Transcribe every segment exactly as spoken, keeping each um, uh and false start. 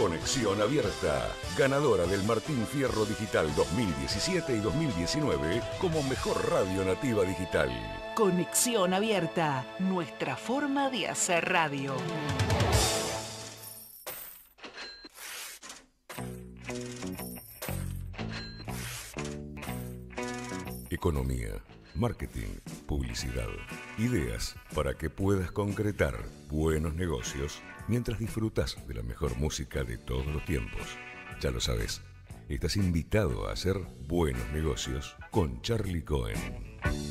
Conexión Abierta, ganadora del Martín Fierro Digital dos mil diecisiete y dos mil diecinueve como mejor radio nativa digital. Conexión Abierta, nuestra forma de hacer radio. Economía, marketing, publicidad, ideas para que puedas concretar buenos negocios mientras disfrutas de la mejor música de todos los tiempos. Ya lo sabes, estás invitado a hacer buenos negocios con Charlie Cohen.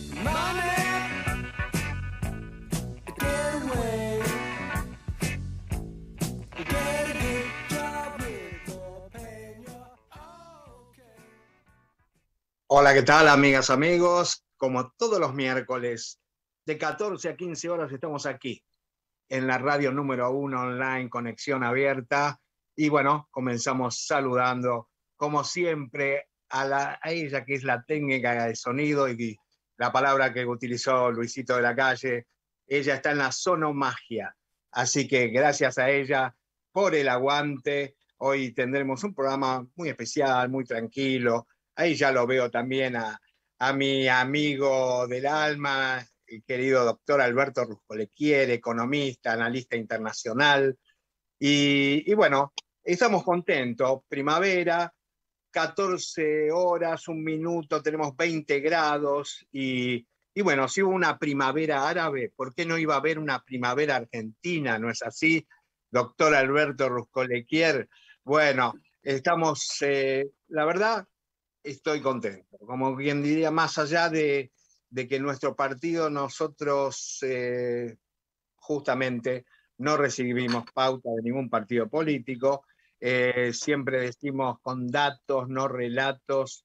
Hola, ¿qué tal, amigas, amigos? Como todos los miércoles, de catorce a quince horas estamos aquí, en la radio número uno online, Conexión Abierta. Y bueno, comenzamos saludando, como siempre, a, la, a ella que es la técnica de sonido y la palabra que utilizó Luisito de la Calle. Ella está en la sonomagia. Así que gracias a ella por el aguante. Hoy tendremos un programa muy especial, muy tranquilo. Ahí ya lo veo también a, a mi amigo del alma, el querido doctor Alberto Ruscolequier, economista, analista internacional. Y, y bueno, estamos contentos. Primavera, catorce horas, un minuto, tenemos veinte grados. Y, y bueno, si hubo una primavera árabe, ¿por qué no iba a haber una primavera argentina? ¿No es así, doctor Alberto Ruscolequier? Bueno, estamos, eh, la verdad, estoy contento. Como quien diría, más allá de, de que nuestro partido, nosotros eh, justamente no recibimos pauta de ningún partido político, eh, siempre decimos con datos, no relatos,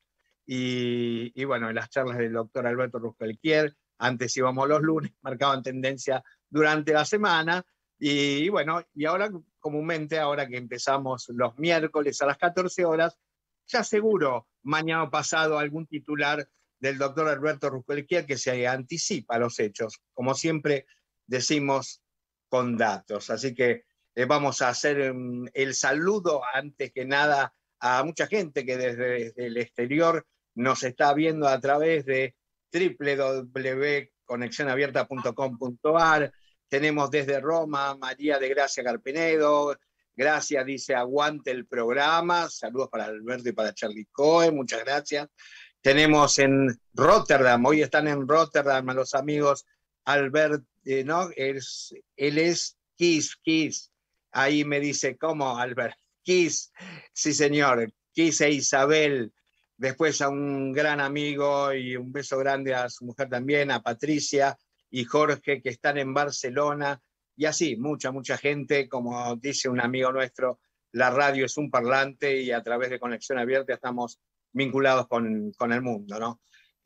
y, y bueno, en las charlas del doctor Alberto Ruscolequier, antes íbamos los lunes, marcaban tendencia durante la semana, y, y bueno, y ahora comúnmente, ahora que empezamos los miércoles a las catorce horas, ya seguro mañana o pasado algún titular del doctor Alberto Ruscolequier que se anticipa a los hechos. Como siempre decimos, con datos. Así que eh, vamos a hacer um, el saludo antes que nada a mucha gente que desde, desde el exterior nos está viendo a través de doble u doble u doble u punto conexión abierta punto com punto a r. Tenemos desde Roma María de Gracia Carpenedo. Gracias, dice, aguante el programa. Saludos para Alberto y para Charlie Cohen, muchas gracias. Tenemos en Rotterdam, hoy están en Rotterdam los amigos Albert, eh, ¿no? Es, él es Kiss, Kiss. Ahí me dice, ¿cómo, Albert? Kiss, sí, señor. Kiss e Isabel. Después a un gran amigo y un beso grande a su mujer también, a Patricia y Jorge, que están en Barcelona. Y así, mucha, mucha gente, como dice un amigo nuestro, la radio es un parlante y a través de Conexión Abierta estamos vinculados con, con el mundo, ¿no?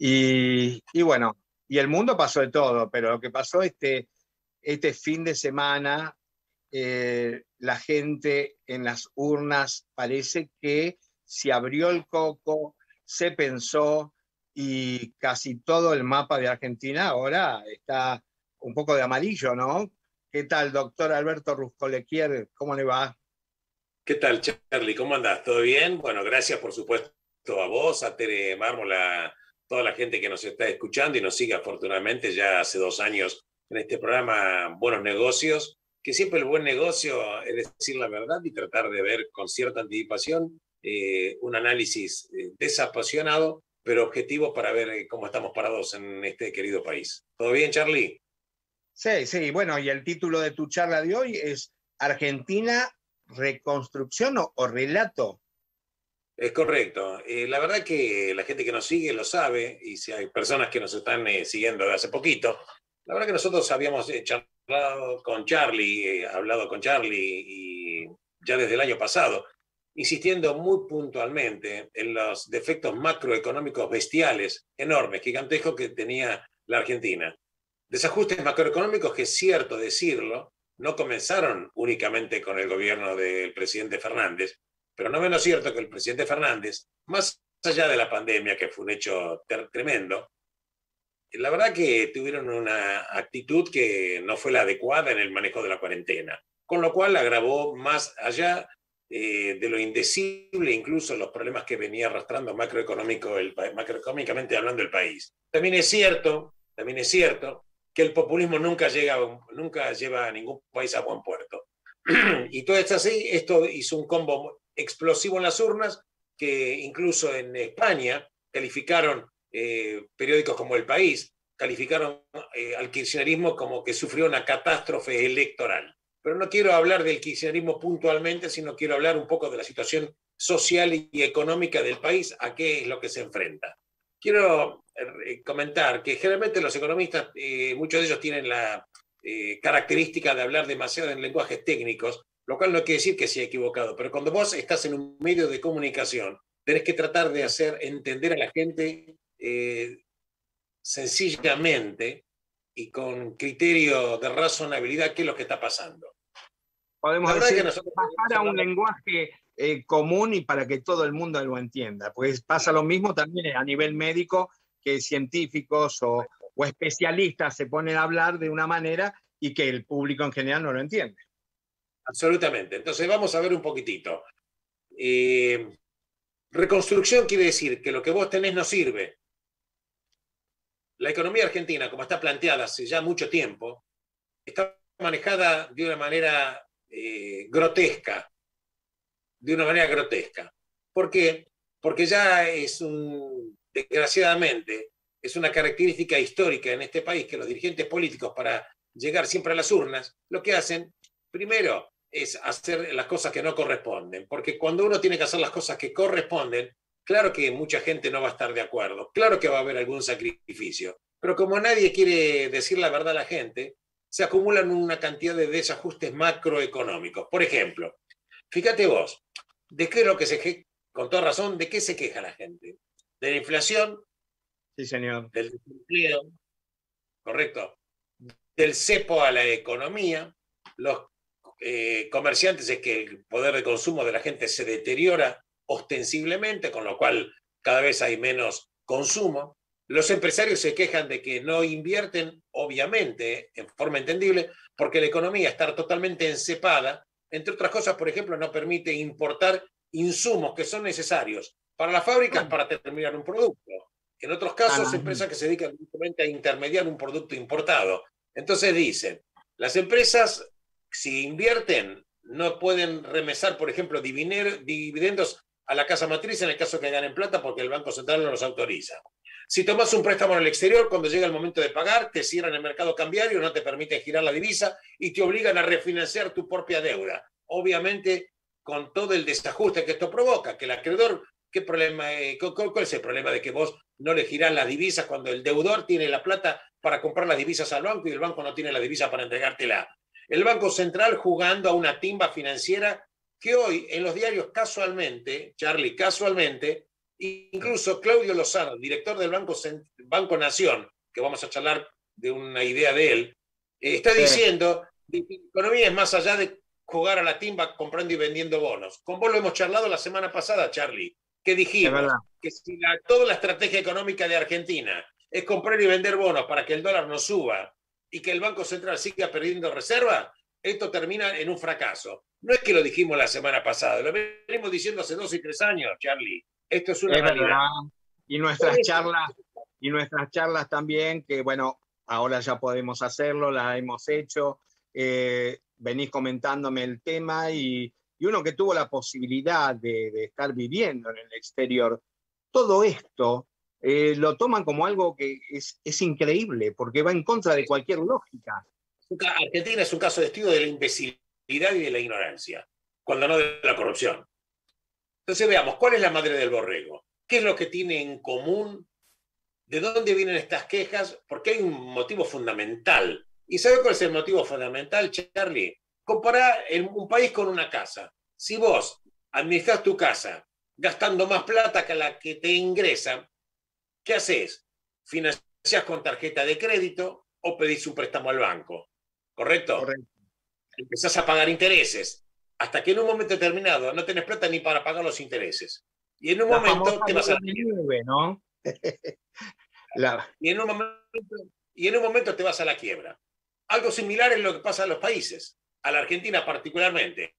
Y, y bueno, y el mundo pasó de todo, pero lo que pasó este, este fin de semana, eh, la gente en las urnas parece que se abrió el coco, se pensó y casi todo el mapa de Argentina ahora está un poco de amarillo, ¿no? ¿Qué tal, doctor Alberto Ruscolequier? ¿Cómo le va? ¿Qué tal, Charlie? ¿Cómo andás? ¿Todo bien? Bueno, gracias por supuesto a vos, a Tere Mármol, a toda la gente que nos está escuchando y nos sigue afortunadamente ya hace dos años en este programa Buenos Negocios, que siempre el buen negocio es decir la verdad y tratar de ver con cierta anticipación eh, un análisis eh, desapasionado, pero objetivo para ver eh, cómo estamos parados en este querido país. ¿Todo bien, Charlie? Sí, sí, bueno, y el título de tu charla de hoy es Argentina, reconstrucción o, o relato. Es correcto. Eh, la verdad que la gente que nos sigue lo sabe, y si hay personas que nos están eh, siguiendo de hace poquito, la verdad que nosotros habíamos eh, charlado con Charlie, eh, hablado con Charlie y ya desde el año pasado, insistiendo muy puntualmente en los defectos macroeconómicos bestiales, enormes, gigantescos que tenía la Argentina. Desajustes macroeconómicos que, es cierto decirlo, no comenzaron únicamente con el gobierno del presidente Fernández, pero no menos cierto que el presidente Fernández, más allá de la pandemia, que fue un hecho tremendo, la verdad que tuvieron una actitud que no fue la adecuada en el manejo de la cuarentena, con lo cual agravó más allá eh, de lo indecible, incluso los problemas que venía arrastrando macroeconómico el, macroeconómicamente hablando el país. También es cierto, también es cierto que el populismo nunca, llega a un, nunca lleva a ningún país a buen puerto. Y todo esto así, esto hizo un combo explosivo en las urnas, que incluso en España calificaron eh, periódicos como El País, calificaron eh, al kirchnerismo como que sufrió una catástrofe electoral. Pero no quiero hablar del kirchnerismo puntualmente, sino quiero hablar un poco de la situación social y económica del país, a qué es lo que se enfrenta. Quiero eh, comentar que generalmente los economistas, eh, muchos de ellos tienen la eh, característica de hablar demasiado en lenguajes técnicos, lo cual no quiere decir que sea equivocado, pero cuando vos estás en un medio de comunicación, tenés que tratar de hacer entender a la gente eh, sencillamente y con criterio de razonabilidad qué es lo que está pasando. Podemos decir, que nosotros pasar a un lenguaje eh, común y para que todo el mundo lo entienda. Pues pasa lo mismo también a nivel médico, que científicos o, o especialistas se ponen a hablar de una manera y que el público en general no lo entiende. Absolutamente. Entonces vamos a ver un poquitito. Eh, reconstrucción quiere decir que lo que vos tenés no sirve. La economía argentina, como está planteada hace ya mucho tiempo, está manejada de una manera eh, grotesca, de una manera grotesca. ¿Por qué? Porque ya es un, desgraciadamente, es una característica histórica en este país que los dirigentes políticos, para llegar siempre a las urnas, lo que hacen, primero, es hacer las cosas que no corresponden. Porque cuando uno tiene que hacer las cosas que corresponden, claro que mucha gente no va a estar de acuerdo, claro que va a haber algún sacrificio, pero como nadie quiere decir la verdad a la gente, se acumulan una cantidad de desajustes macroeconómicos. Por ejemplo, fíjate vos, ¿de qué es lo que se queja? Con toda razón, ¿de qué se queja la gente? De la inflación, sí, señor. Del desempleo, correcto, del cepo a la economía, los eh, comerciantes es que el poder de consumo de la gente se deteriora ostensiblemente, con lo cual cada vez hay menos consumo. Los empresarios se quejan de que no invierten, obviamente, en forma entendible, porque la economía está totalmente encepada. Entre otras cosas, por ejemplo, no permite importar insumos que son necesarios para las fábricas para terminar un producto. En otros casos, ah, empresas que se dedican directamente a intermediar un producto importado. Entonces dicen, las empresas, si invierten, no pueden remesar, por ejemplo, dividendos a la casa matriz en el caso que ganen plata porque el Banco Central no los autoriza. Si tomas un préstamo en el exterior, cuando llega el momento de pagar, te cierran el mercado cambiario, no te permiten girar la divisa y te obligan a refinanciar tu propia deuda. Obviamente, con todo el desajuste que esto provoca, que el acreedor, ¿qué problema, ¿cuál es el problema de que vos no le girás las divisas cuando el deudor tiene la plata para comprar las divisas al banco y el banco no tiene la divisa para entregártela? El Banco Central jugando a una timba financiera que hoy en los diarios casualmente, Charlie, casualmente, incluso Claudio Lozano, director del Banco, Banco Nación, que vamos a charlar de una idea de él, eh, está diciendo que la economía es más allá de jugar a la timba comprando y vendiendo bonos. Con vos lo hemos charlado la semana pasada, Charlie, que dijimos que si la, toda la estrategia económica de Argentina es comprar y vender bonos para que el dólar no suba y que el Banco Central siga perdiendo reserva, esto termina en un fracaso. No es que lo dijimos la semana pasada, lo venimos diciendo hace dos y tres años, Charlie. Esto es una es realidad. Verdad. Y nuestras charlas, y nuestras charlas también, que bueno, ahora ya podemos hacerlo, las hemos hecho, eh, venís comentándome el tema y, y uno que tuvo la posibilidad de, de estar viviendo en el exterior, todo esto eh, lo toman como algo que es, es increíble, porque va en contra de cualquier lógica. Argentina es un caso de estudio de la imbecilidad y de la ignorancia, cuando no de la corrupción. Entonces veamos, ¿cuál es la madre del borrego? ¿Qué es lo que tiene en común? ¿De dónde vienen estas quejas? Porque hay un motivo fundamental. ¿Y sabe cuál es el motivo fundamental, Charlie? Comparar un país con una casa. Si vos administrás tu casa gastando más plata que la que te ingresa, ¿qué haces? ¿Financiás con tarjeta de crédito o pedís un préstamo al banco? ¿Correcto? Correcto. Empezás a pagar intereses. Hasta que en un momento determinado no tenés plata ni para pagar los intereses. Y en un la momento te vas a la quiebra, ¿no? la... y, en un momento, y en un momento te vas a la quiebra. Algo similar es lo que pasa en los países, a la Argentina particularmente.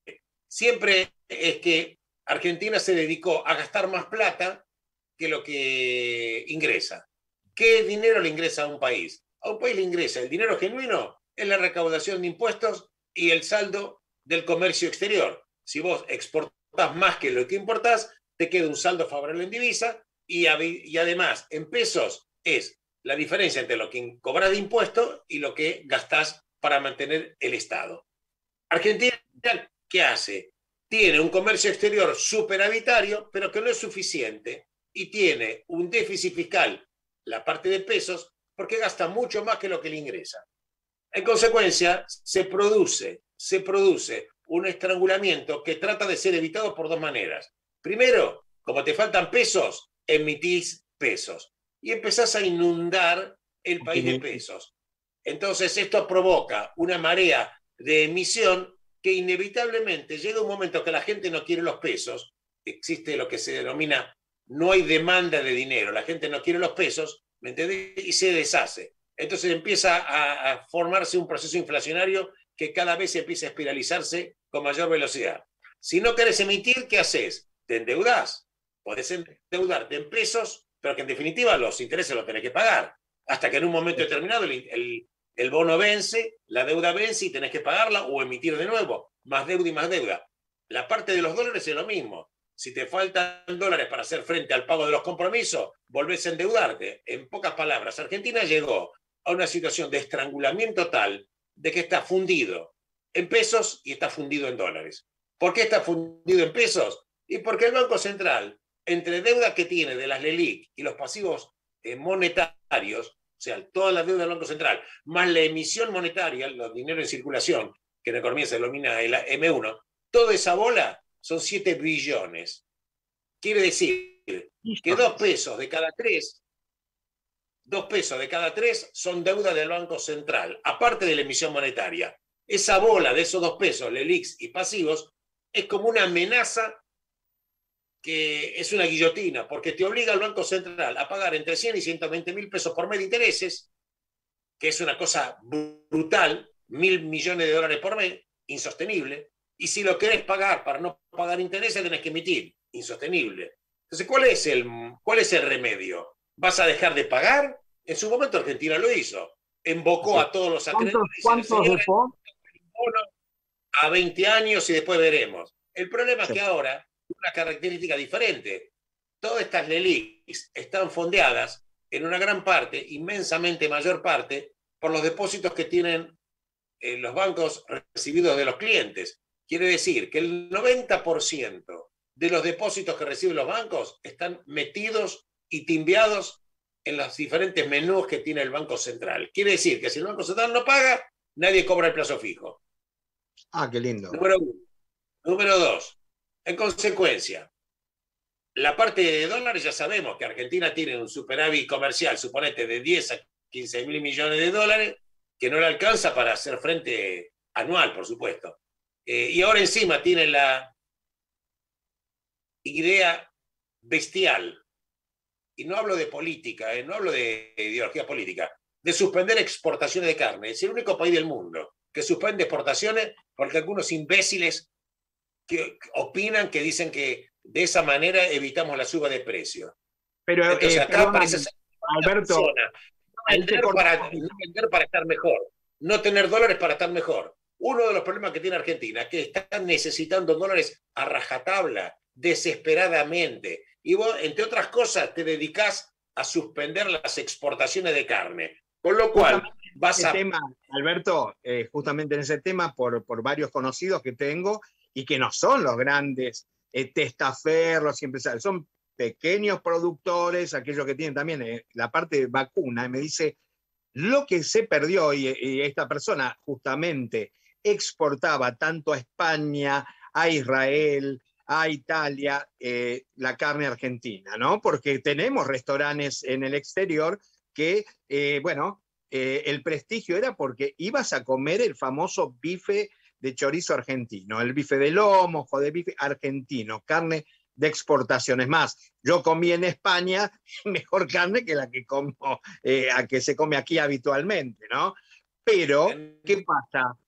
siempre es que Argentina se dedicó a gastar más plata que lo que ingresa. ¿Qué dinero le ingresa a un país? A un país le ingresa el dinero genuino en la recaudación de impuestos y el saldo del comercio exterior. Si vos exportás más que lo que importás, te queda un saldo favorable en divisa y, y además en pesos es la diferencia entre lo que cobras de impuestos y lo que gastás para mantener el Estado. Argentina, ¿qué hace? Tiene un comercio exterior superavitario, pero que no es suficiente, y tiene un déficit fiscal, la parte de pesos, porque gasta mucho más que lo que le ingresa. En consecuencia, se produce, se produce un estrangulamiento que trata de ser evitado por dos maneras. Primero, como te faltan pesos, emitís pesos y empezás a inundar el país de pesos. Entonces esto provoca una marea de emisión que inevitablemente llega un momento que la gente no quiere los pesos, existe lo que se denomina no hay demanda de dinero, la gente no quiere los pesos, ¿me entendés? Y se deshace. Entonces empieza a, a formarse un proceso inflacionario que cada vez empieza a espiralizarse con mayor velocidad. Si no querés emitir, ¿qué haces? Te endeudás. Podés endeudarte en pesos, pero que en definitiva los intereses los tenés que pagar. Hasta que en un momento determinado el, el, el bono vence, la deuda vence y tenés que pagarla o emitir de nuevo. Más deuda y más deuda. La parte de los dólares es lo mismo. Si te faltan dólares para hacer frente al pago de los compromisos, volvés a endeudarte. En pocas palabras, Argentina llegó a una situación de estrangulamiento tal de que está fundido en pesos y está fundido en dólares. ¿Por qué está fundido en pesos? Y porque el Banco Central, entre deuda que tiene de las LELIQ y los pasivos eh, monetarios, o sea, toda la deuda del Banco Central, más la emisión monetaria, los dineros en circulación, que en economía se denomina el eme uno, toda esa bola son siete billones. Quiere decir que dos pesos de cada tres, dos pesos de cada tres son deuda del Banco Central, aparte de la emisión monetaria. Esa bola de esos dos pesos, LELIQs y pasivos, es como una amenaza que es una guillotina, porque te obliga al Banco Central a pagar entre cien y ciento veinte mil pesos por mes de intereses, que es una cosa brutal, mil millones de dólares por mes, insostenible, y si lo querés pagar para no pagar intereses, tenés que emitir, insostenible. Entonces, ¿cuál es el, cuál es el remedio? ¿Vas a dejar de pagar? En su momento Argentina lo hizo, embocó sí. a todos los acreedores ¿Cuántos dejó? A veinte años y después veremos. El problema sí. es que ahora una característica diferente. Todas estas LELIQs están fondeadas en una gran parte, inmensamente mayor parte, por los depósitos que tienen eh, los bancos recibidos de los clientes. Quiere decir que el noventa por ciento de los depósitos que reciben los bancos están metidos y timbiados en los diferentes menús que tiene el Banco Central. Quiere decir que si el Banco Central no paga, nadie cobra el plazo fijo. Ah, qué lindo. Número uno. Número dos. En consecuencia, la parte de dólares ya sabemos que Argentina tiene un superávit comercial, suponete, de diez a quince mil millones de dólares, que no le alcanza para hacer frente anual, por supuesto. Eh, y ahora encima tiene la idea bestial, y no hablo de política, eh, no hablo de ideología política, de suspender exportaciones de carne. Es el único país del mundo que suspende exportaciones porque algunos imbéciles que opinan, que dicen que de esa manera evitamos la suba de precios. Pero Entonces, eh, acá perdón, parece ser Alberto, no vender, para, no vender para estar mejor, no tener dólares para estar mejor. Uno de los problemas que tiene Argentina es que están necesitando dólares a rajatabla, desesperadamente. Y vos, entre otras cosas, te dedicás a suspender las exportaciones de carne. Con lo cual, vas a... Tema, Alberto, eh, justamente en ese tema, por, por varios conocidos que tengo, y que no son los grandes eh, testaferros y empresarios, son pequeños productores, aquellos que tienen también eh, la parte de vacuna, y me dice, lo que se perdió, y, y esta persona justamente exportaba tanto a España, a Israel, a Italia, eh, la carne argentina, ¿no? Porque tenemos restaurantes en el exterior que, eh, bueno, eh, el prestigio era porque ibas a comer el famoso bife de chorizo argentino, el bife de lomo, ojo de bife argentino, carne de exportación. Es más, yo comí en España mejor carne que la que, como, eh, a que se come aquí habitualmente, ¿no? Pero, ¿qué pasa?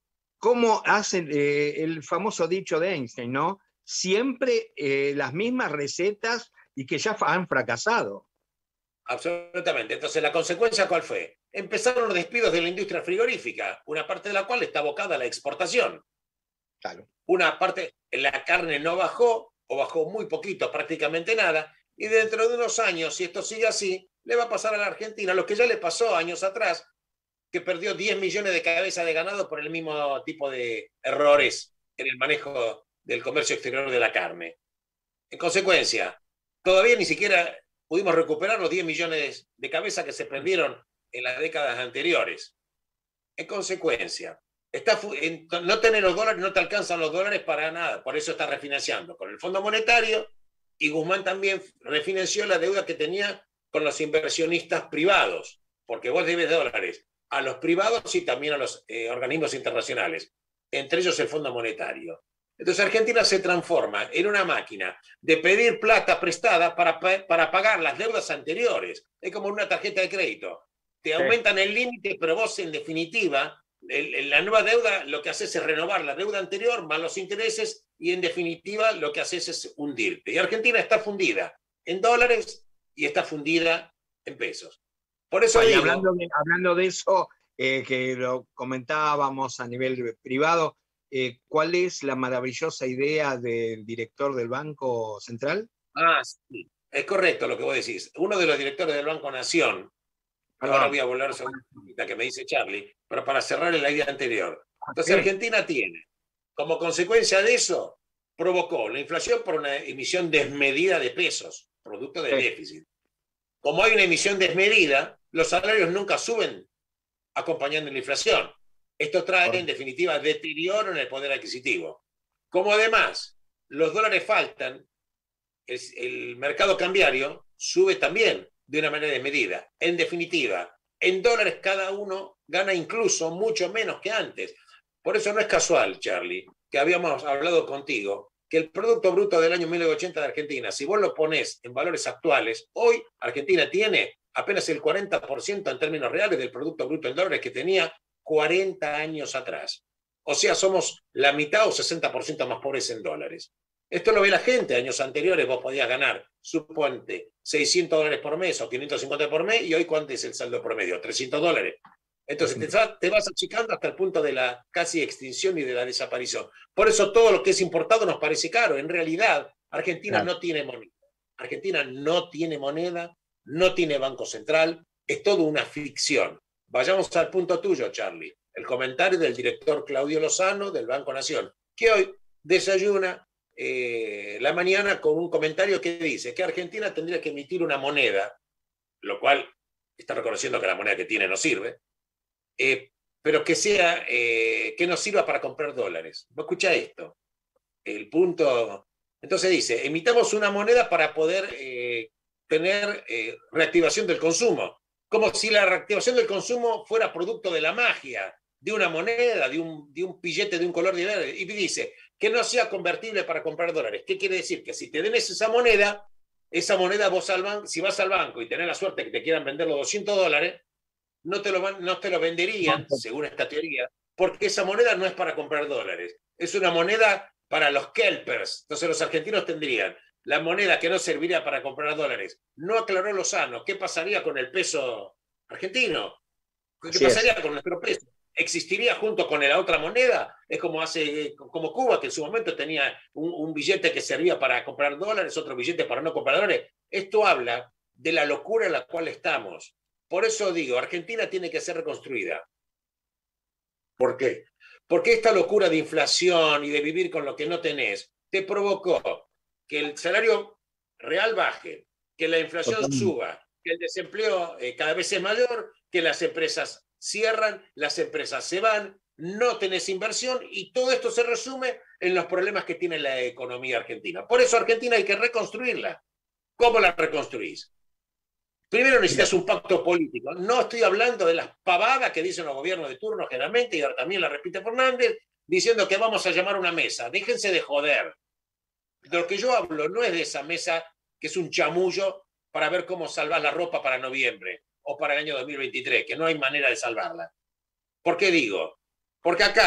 cómo hacen eh, el famoso dicho de Einstein, ¿no? Siempre eh, las mismas recetas y que ya han fracasado. Absolutamente. Entonces, ¿la consecuencia cuál fue? Empezaron los despidos de la industria frigorífica, una parte de la cual está abocada a la exportación. Claro. Una parte, la carne no bajó, o bajó muy poquito, prácticamente nada, y dentro de unos años, si esto sigue así, le va a pasar a la Argentina lo que ya le pasó años atrás, que perdió diez millones de cabezas de ganado por el mismo tipo de errores en el manejo del comercio exterior de la carne. En consecuencia, todavía ni siquiera pudimos recuperar los diez millones de cabezas que se perdieron en las décadas anteriores. En consecuencia, está, en, no tener los dólares, no te alcanzan los dólares para nada, por eso está refinanciando con el Fondo Monetario, y Guzmán también refinanció la deuda que tenía con los inversionistas privados, porque vos debes dólares a los privados y también a los eh, organismos internacionales, entre ellos el Fondo Monetario. Entonces Argentina se transforma en una máquina de pedir plata prestada para, para pagar las deudas anteriores. Es como una tarjeta de crédito. Te aumentan el límite, pero vos en definitiva, el, la nueva deuda lo que haces es renovar la deuda anterior más los intereses y en definitiva lo que haces es hundirte. Y Argentina está fundida en dólares y está fundida en pesos. Por eso Bueno, digo, hablando, de, hablando de eso, eh, que lo comentábamos a nivel privado, eh, ¿cuál es la maravillosa idea del director del Banco Central? Ah, sí, es correcto lo que vos decís. Uno de los directores del Banco Nación, Perdón. ahora voy a volver sobre una que me dice Charlie, pero para cerrar la idea anterior. Entonces, Sí. Argentina tiene, como consecuencia de eso, provocó la inflación por una emisión desmedida de pesos, producto del Sí. déficit. Como hay una emisión desmedida, los salarios nunca suben acompañando la inflación. Esto trae, en definitiva, deterioro en el poder adquisitivo. Como además los dólares faltan, es, el mercado cambiario sube también de una manera desmedida. En definitiva, en dólares cada uno gana incluso mucho menos que antes. Por eso no es casual, Charlie, que habíamos hablado contigo, que el Producto Bruto del año mil novecientos ochenta de Argentina, si vos lo ponés en valores actuales, hoy Argentina tiene apenas el cuarenta por ciento en términos reales del Producto Bruto en dólares que tenía cuarenta años atrás. O sea, somos la mitad o sesenta por ciento más pobres en dólares. Esto lo ve la gente. Años anteriores vos podías ganar, suponte, seiscientos dólares por mes o quinientos cincuenta por mes, y hoy ¿cuánto es el saldo promedio? trescientos dólares. Entonces te, te vas achicando hasta el punto de la casi extinción y de la desaparición. Por eso todo lo que es importado nos parece caro. En realidad, Argentina claro. no tiene moneda. Argentina no tiene moneda, no tiene Banco Central, es todo una ficción. Vayamos al punto tuyo, Charlie. El comentario del director Claudio Lozano del Banco Nación, que hoy desayuna eh, la mañana con un comentario que dice que Argentina tendría que emitir una moneda, lo cual está reconociendo que la moneda que tiene no sirve, eh, pero que sea eh, que no sirva para comprar dólares. ¿Vos escuchá esto? El punto... Entonces dice, emitamos una moneda para poder eh, tener eh, reactivación del consumo. Como si la reactivación del consumo fuera producto de la magia, de una moneda, de un, de un billete de un color de verde. Y dice, que no sea convertible para comprar dólares. ¿Qué quiere decir? Que si te den esa moneda, esa moneda vos al banco, si vas al banco y tenés la suerte que te quieran vender los doscientos dólares, no te lo, van, no te lo venderían, según esta teoría, porque esa moneda no es para comprar dólares. Es una moneda para los kelpers. Entonces los argentinos tendrían la moneda que no serviría para comprar dólares. No aclaró Lozano. ¿Qué pasaría con el peso argentino? ¿Qué Así pasaría es. con nuestro peso? ¿Existiría junto con la otra moneda? Es como hace como Cuba, que en su momento tenía un, un billete que servía para comprar dólares, otro billete para no comprar dólares. Esto habla de la locura en la cual estamos. Por eso digo, Argentina tiene que ser reconstruida. ¿Por qué? Porque esta locura de inflación y de vivir con lo que no tenés te provocó que el salario real baje, que la inflación Totalmente. suba, que el desempleo eh, cada vez es mayor, que las empresas cierran, las empresas se van, no tenés inversión y todo esto se resume en los problemas que tiene la economía argentina. Por eso Argentina hay que reconstruirla. ¿Cómo la reconstruís? Primero necesitas un pacto político. No estoy hablando de las pavadas que dicen los gobiernos de turno generalmente, y ahora también la repite Fernández, diciendo que vamos a llamar a una mesa. Déjense de joder. De lo que yo hablo no es de esa mesa que es un chamullo para ver cómo salvar la ropa para noviembre o para el año dos mil veintitrés, que no hay manera de salvarla. ¿Por qué digo? Porque acá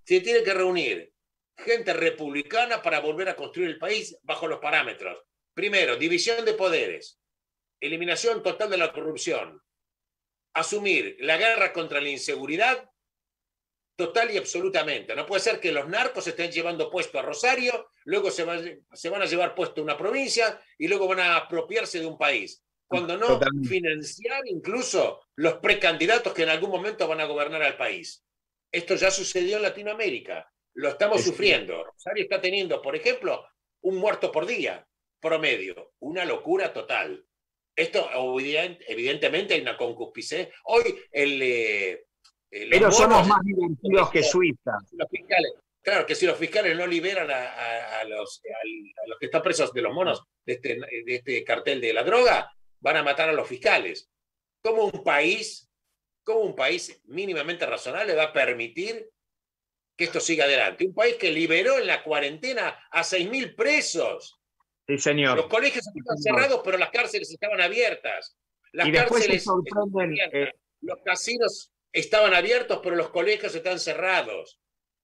se tiene que reunir gente republicana para volver a construir el país bajo los parámetros. Primero, división de poderes, eliminación total de la corrupción, asumir la guerra contra la inseguridad total y absolutamente. No puede ser que los narcos estén llevando puesto a Rosario, luego se, va, se van a llevar puesto a una provincia y luego van a apropiarse de un país. Cuando no, totalmente. Financiar incluso los precandidatos que en algún momento van a gobernar al país. Esto ya sucedió en Latinoamérica. Lo estamos es sufriendo. Que... Rosario está teniendo, por ejemplo, un muerto por día promedio. Una locura total. Esto, evidentemente, hay una concupiscencia. Hoy el... Eh, Pero somos más divertidos que Suiza. Los fiscales, claro, que si los fiscales no liberan a, a, a, los, a, a los que están presos de los monos de este, de este cartel de la droga, van a matar a los fiscales. ¿Cómo un país, cómo un país mínimamente razonable va a permitir que esto siga adelante? Un país que liberó en la cuarentena a seis mil presos. Sí, señor. Los colegios estaban sí, cerrados, pero las cárceles estaban abiertas. Las y después cárceles se sorprenden, eh... los casinos estaban abiertos, pero los colegios están cerrados.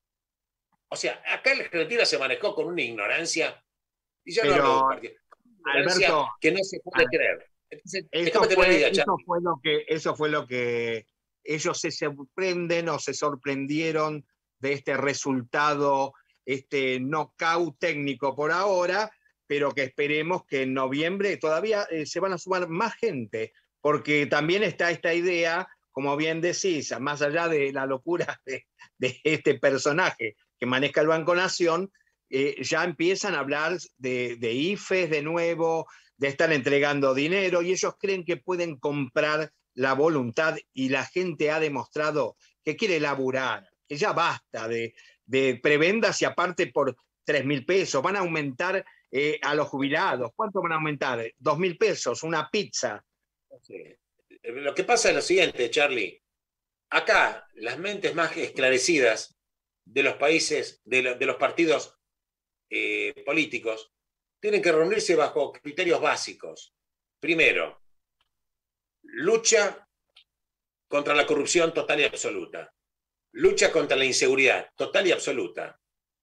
O sea, acá en Argentina se manejó con una ignorancia, y yo pero, no lo digo, Alberto, que no se puede creer. Entonces, eso, fue, idea, eso, fue lo que, eso fue lo que ellos se sorprenden o se sorprendieron de este resultado, este knockout técnico por ahora, pero que esperemos que en noviembre todavía eh, se van a sumar más gente, porque también está esta idea, como bien decís, más allá de la locura de, de este personaje que maneja el Banco Nación, eh, ya empiezan a hablar de, de I F E S de nuevo, de estar entregando dinero, y ellos creen que pueden comprar la voluntad, y la gente ha demostrado que quiere laburar, que ya basta de, de prebendas, y aparte por tres mil pesos, van a aumentar eh, a los jubilados. ¿Cuánto van a aumentar? Dos mil pesos, una pizza. Sí. Lo que pasa es lo siguiente, Charlie. Acá, las mentes más esclarecidas de los países, de, lo, de los partidos eh, políticos, tienen que reunirse bajo criterios básicos. Primero, lucha contra la corrupción total y absoluta. Lucha contra la inseguridad total y absoluta.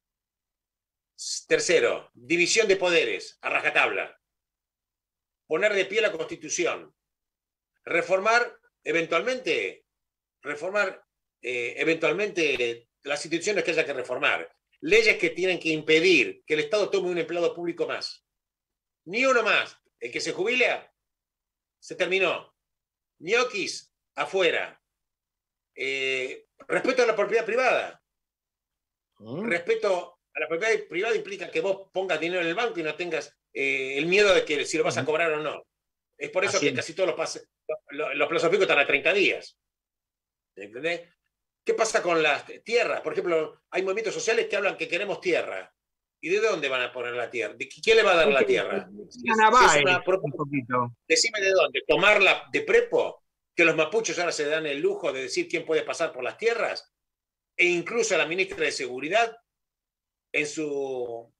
Tercero, división de poderes a rajatabla. Poner de pie la Constitución. Reformar, eventualmente, reformar eh, eventualmente las instituciones que haya que reformar. Leyes que tienen que impedir que el Estado tome un empleado público más. Ni uno más. El que se jubila, se terminó. Ñoquis, afuera. Eh, respeto a la propiedad privada. ¿Mm? Respeto a la propiedad privada implica que vos pongas dinero en el banco y no tengas eh, el miedo de que si lo vas a cobrar o no. Es por eso Así que es. Casi todos los, pases, los, los plazos fijos están a treinta días. ¿Entendés? ¿Qué pasa con las tierras? Por ejemplo, hay movimientos sociales que hablan que queremos tierra. ¿Y de dónde van a poner la tierra? ¿De quién le va a dar la tierra? Si es, si es una propuesta, decime de dónde. ¿Tomarla de prepo? ¿Que los mapuches ahora se dan el lujo de decir quién puede pasar por las tierras? E incluso la ministra de Seguridad, en su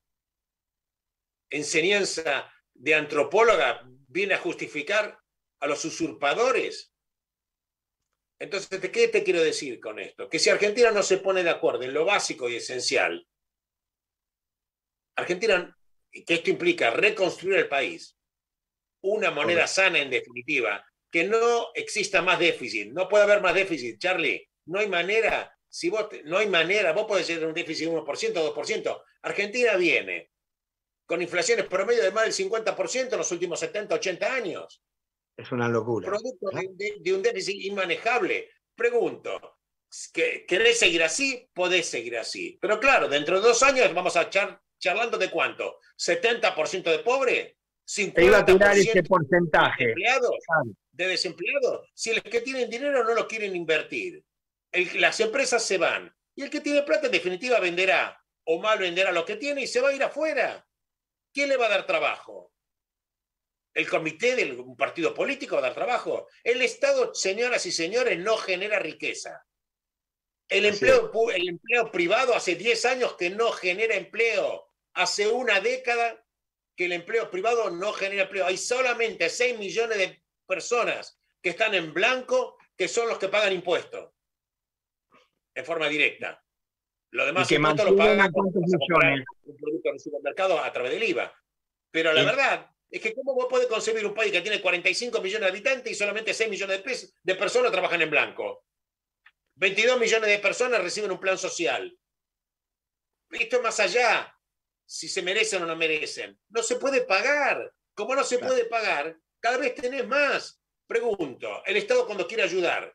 enseñanza de antropóloga, viene a justificar a los usurpadores. Entonces, ¿qué te quiero decir con esto? Que si Argentina no se pone de acuerdo en lo básico y esencial, Argentina, que esto implica reconstruir el país, una moneda sana en definitiva, que no exista más déficit, no puede haber más déficit, Charlie, no hay manera, si vos, no hay manera, vos podés tener un déficit de uno por ciento, dos por ciento, Argentina viene con inflaciones promedio de más del cincuenta por ciento en los últimos setenta, ochenta años. Es una locura. Producto de, de, de un déficit inmanejable. Pregunto, ¿querés seguir así? Podés seguir así. Pero claro, dentro de dos años vamos a char, charlando de cuánto, setenta por ciento de pobres, cincuenta por ciento iba a tirar ese porcentaje. De empleados, claro. De desempleados. Si los que tienen dinero no lo quieren invertir, el, las empresas se van. Y el que tiene plata en definitiva venderá, o mal venderá lo que tiene y se va a ir afuera. ¿Quién le va a dar trabajo? ¿El comité de un partido político va a dar trabajo? El Estado, señoras y señores, no genera riqueza. El empleo, el empleo privado hace diez años que no genera empleo. Hace una década que el empleo privado no genera empleo. Hay solamente seis millones de personas que están en blanco, que son los que pagan impuestos en forma directa. Lo demás que impuestos lo mantienen a pagan cuando cuántos vas a comprar millones. un producto en el supermercado a través del I V A. Pero la Sí. verdad es que ¿cómo vos podés concebir un país que tiene cuarenta y cinco millones de habitantes y solamente seis millones de, pesos, de personas trabajan en blanco? veintidós millones de personas reciben un plan social. Esto es más allá, si se merecen o no merecen. No se puede pagar. Como no se Claro. puede pagar, cada vez tenés más. Pregunto, ¿el Estado cuando quiere ayudar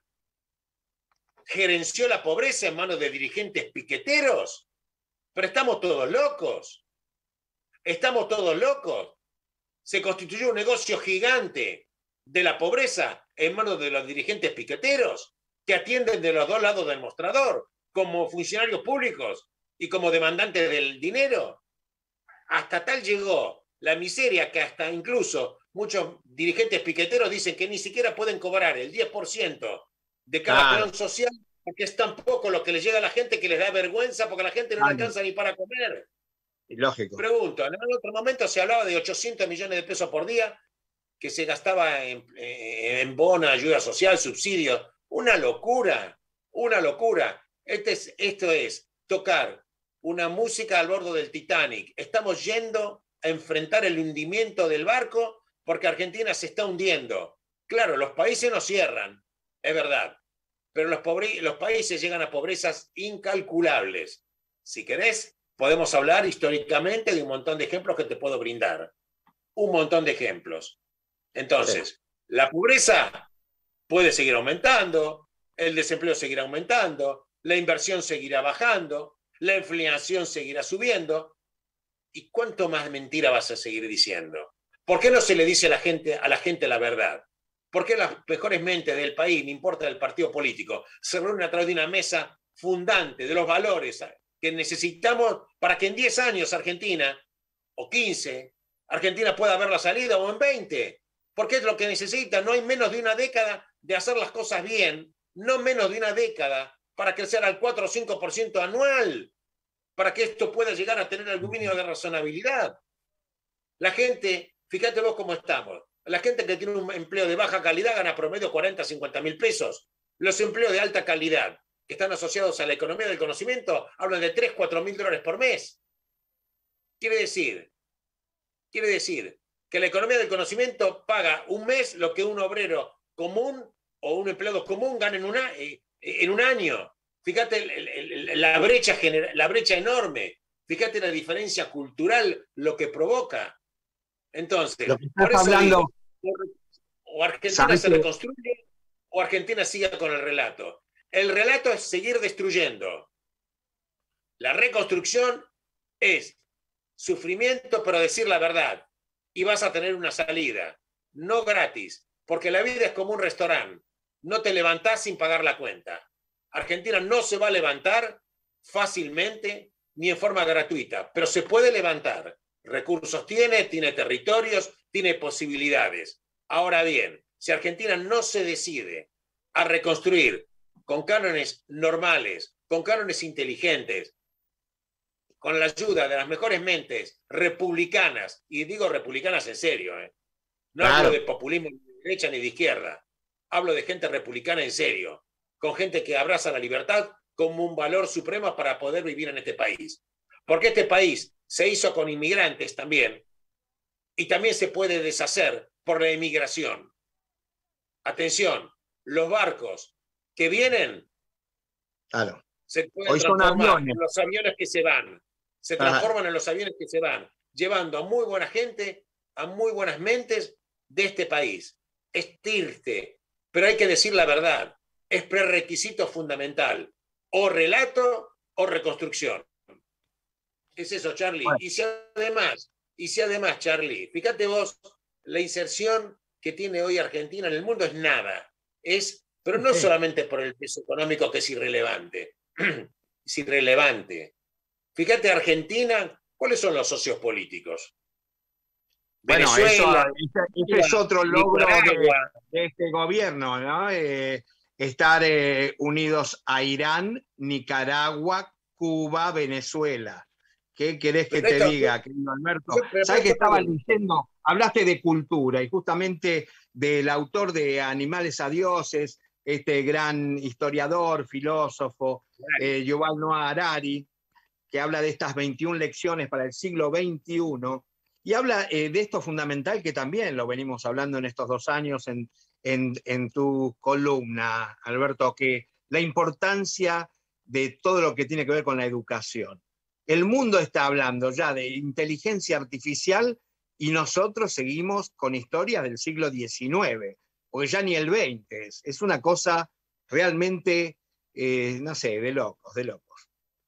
gerenció la pobreza en manos de dirigentes piqueteros? Pero estamos todos locos. Estamos todos locos. Se constituyó un negocio gigante de la pobreza en manos de los dirigentes piqueteros que atienden de los dos lados del mostrador, como funcionarios públicos y como demandantes del dinero. Hasta tal llegó la miseria que hasta incluso muchos dirigentes piqueteros dicen que ni siquiera pueden cobrar el diez por ciento de cada Claro. plan social, porque es tan poco lo que les llega a la gente que les da vergüenza porque la gente no le Claro. alcanza ni para comer. Lógico. Pregunto, en otro momento se hablaba de ochocientos millones de pesos por día que se gastaba en, en bono, ayuda social, subsidios. Una locura, una locura. Este es, esto es tocar una música al borde del Titanic. Estamos yendo a enfrentar el hundimiento del barco porque Argentina se está hundiendo. Claro, los países no cierran, es verdad, pero los, pobre, los países llegan a pobrezas incalculables. Si querés, podemos hablar históricamente de un montón de ejemplos que te puedo brindar. Un montón de ejemplos. Entonces, sí. La pobreza puede seguir aumentando, el desempleo seguirá aumentando, la inversión seguirá bajando, la inflación seguirá subiendo. ¿Y cuánto más mentira vas a seguir diciendo? ¿Por qué no se le dice a la gente, a la gente la verdad? ¿Por qué las mejores mentes del país, no importa el partido político, se reúnen a través de una mesa fundante de los valores que necesitamos para que en diez años Argentina, o quince, Argentina pueda ver la salida, o en veinte? Porque es lo que necesita. No hay menos de una década de hacer las cosas bien, no menos de una década para crecer al cuatro o cinco por ciento anual, para que esto pueda llegar a tener algún mínimo de razonabilidad. La gente, fíjate vos cómo estamos, la gente que tiene un empleo de baja calidad gana promedio cuarenta, cincuenta mil pesos. Los empleos de alta calidad, que están asociados a la economía del conocimiento, hablan de tres, cuatro mil dólares por mes. Quiere decir, quiere decir que la economía del conocimiento paga un mes lo que un obrero común o un empleado común gana en, una, en un año. Fíjate el, el, la, brecha genera, la brecha enorme. Fíjate la diferencia cultural, lo que provoca. Entonces, lo que estás por eso hablando, digo, o Argentina se reconstruye o Argentina sigue con el relato. El relato es seguir destruyendo. La reconstrucción es sufrimiento, pero decir la verdad. Y vas a tener una salida, no gratis, porque la vida es como un restaurante. No te levantás sin pagar la cuenta. Argentina no se va a levantar fácilmente ni en forma gratuita, pero se puede levantar. Recursos tiene, tiene territorios, tiene posibilidades. Ahora bien, si Argentina no se decide a reconstruir con cánones normales, con cánones inteligentes, con la ayuda de las mejores mentes republicanas, y digo republicanas en serio, ¿eh? No claro. hablo de populismo ni de derecha ni de izquierda, hablo de gente republicana en serio, con gente que abraza la libertad como un valor supremo para poder vivir en este país. Porque este país se hizo con inmigrantes también, y también se puede deshacer por la inmigración. Atención, los barcos que vienen claro. se pueden Hoy transformar son aviones. en los aviones que se van. Se transforman Ajá. en los aviones que se van, llevando a muy buena gente, a muy buenas mentes de este país. Es triste, pero hay que decir la verdad. Es prerequisito fundamental. O relato o reconstrucción. Es eso, Charlie. Bueno. Y si además, y si además, Charlie, fíjate vos, la inserción que tiene hoy Argentina en el mundo es nada. Es, pero no sí. solamente por el peso económico, que es irrelevante. Es irrelevante. Fíjate, Argentina, ¿cuáles son los socios políticos? Bueno, Venezuela, eso, ese, ese es otro logro de, de este gobierno, ¿no? Eh, estar eh, unidos a Irán, Nicaragua, Cuba, Venezuela. ¿Qué querés que te diga, querido Alberto? ¿Sabes que estaba leyendo? Hablaste de cultura y justamente del autor de Animales a Dioses, este gran historiador, filósofo, eh, Yuval Noah Harari, que habla de estas veintiuna lecciones para el siglo veintiuno, y habla eh, de esto fundamental que también lo venimos hablando en estos dos años en, en, en tu columna, Alberto, que la importancia de todo lo que tiene que ver con la educación. El mundo está hablando ya de inteligencia artificial y nosotros seguimos con historias del siglo diecinueve, porque ya ni el veinte es. Es una cosa realmente, eh, no sé, de locos, de locos.